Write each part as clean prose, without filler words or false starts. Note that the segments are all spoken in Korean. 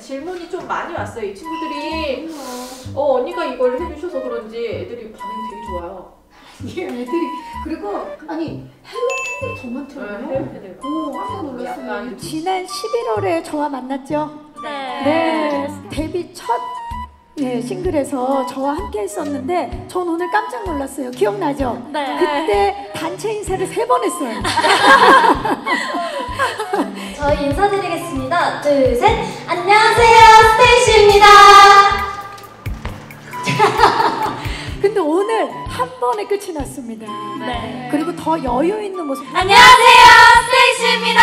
질문이 좀 많이 왔어요. 이 친구들이 언니가 이걸 해주셔서 그런지 애들이 반응이 되게 좋아요. 예, 애들이 그리고 아니 해외 팬들 더 많더라고요. 해외 팬들. 깜짝 놀랐어요. 지난 11월에 저와 만났죠? 네. 데뷔 첫 싱글에서 저와 함께 했었는데 전 오늘 깜짝 놀랐어요. 기억나죠? 네. 그때 단체 인사를 3번 했어요. 저희 인사드리겠습니다. 둘, 셋. 안녕하세요, 스테이시입니다. 근데 오늘 한 번에 끝이 났습니다. 네. 그리고 더 여유 있는 모습. 안녕하세요, 스테이시입니다.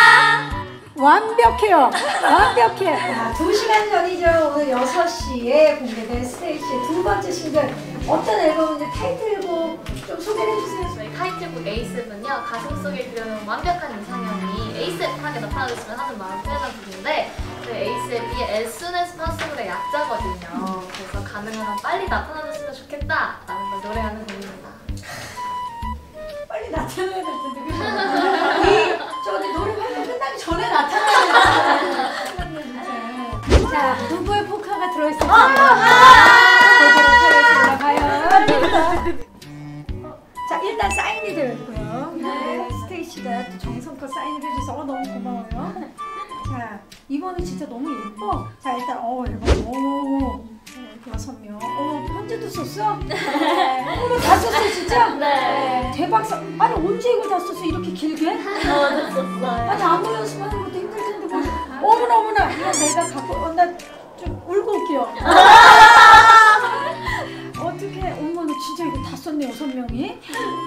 완벽해요. 완벽해. 자, 2시간 전이죠. 오늘 6시에 공개된 스테이시의 두 번째 싱글 어떤 앨범인지 타이틀곡 좀 소개를 해주세요. 저희 타이틀곡 에이셉은요, 가슴 속에 그려놓은 완벽한 이상형이 에이셉하게 나타나줬으면 하는 마음을 표현한 곡인데, 그 에이셉이 as soon as possible의 약자거든요. 그래서 가능한 한 빨리 나타나줬으면 좋겠다라는 걸 노래하는 곡입니다. 빨리 나타나야 될 텐데 그죠? 저기 노래 활동 끝나기 전에 나타나야 될 텐데. 자, 누구의 포카가 들어있을지 보도록 하겠습니다. 과연. 자, 일단 사인이 되어 있고요. 네. 스테이시가 또 정성껏 사인을 해줘서 너무 고마워요. 자, 이번에 진짜 너무 예뻐. 자, 일단 앨범 6명. 현재도 썼어? 오늘 다 썼어 진짜? 네. 대박. 아니 언제 이걸 다 썼어 이렇게 길게? 넣어줬었어요. 아니 안무 연습하는 것도 힘들 텐데 뭐. 어머나 이거 내가 갖고 나 좀 울고 올게요. 어떻게 어머나 진짜 이거 다 썼네 6명이.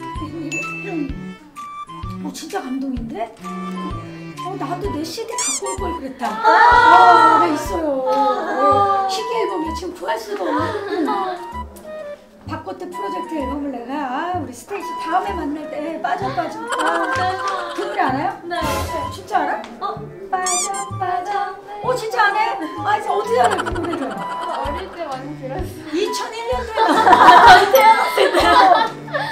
진짜 감동인데? 나도 내 CD 갖고 올 걸 그랬다. 나 있어요. 희귀 앨범이 지금 구할 수가 없는. 바코트 프로젝트 앨범을 내가 우리 스테이시 다음에 만날 때 빠져. 그 노래 알아요? 네. 진짜 알아? 빠져. 진짜 안 해? 이제 어떻게 알아 그 노래를? 어릴 때 많이 들었어요. 2001년도에 태어났을 때.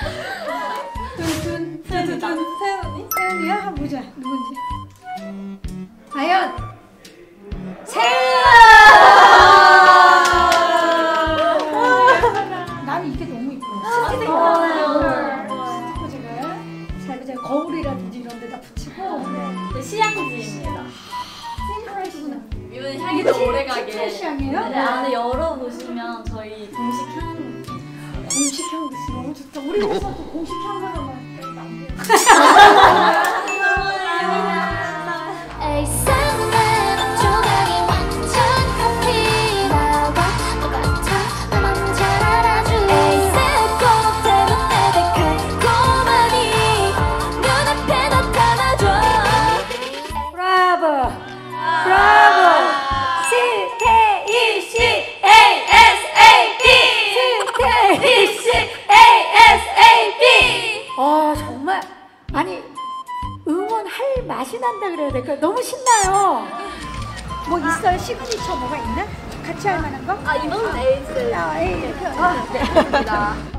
세연이야? 한번 보자. 누군지. 과연 세연! 난 이게 너무 이뻐. 스티커즈가 잘 제가 거울이라든지 이런 데다 붙이고. 시향지입니다. 이번 이게 향이 오래가게. 티트래시향이에요? 네, 안에 열어보시면 저희 공식 향. 공식향 너무 좋다. 우리 집에서 또 공식향 하나만. 정말 아니 응원할 맛이 난다 그래야 될까? 너무 신나요. 뭐 있어요? 시그니처 뭐가 있나? 같이 할 만한 거? 이번 에이스. 네.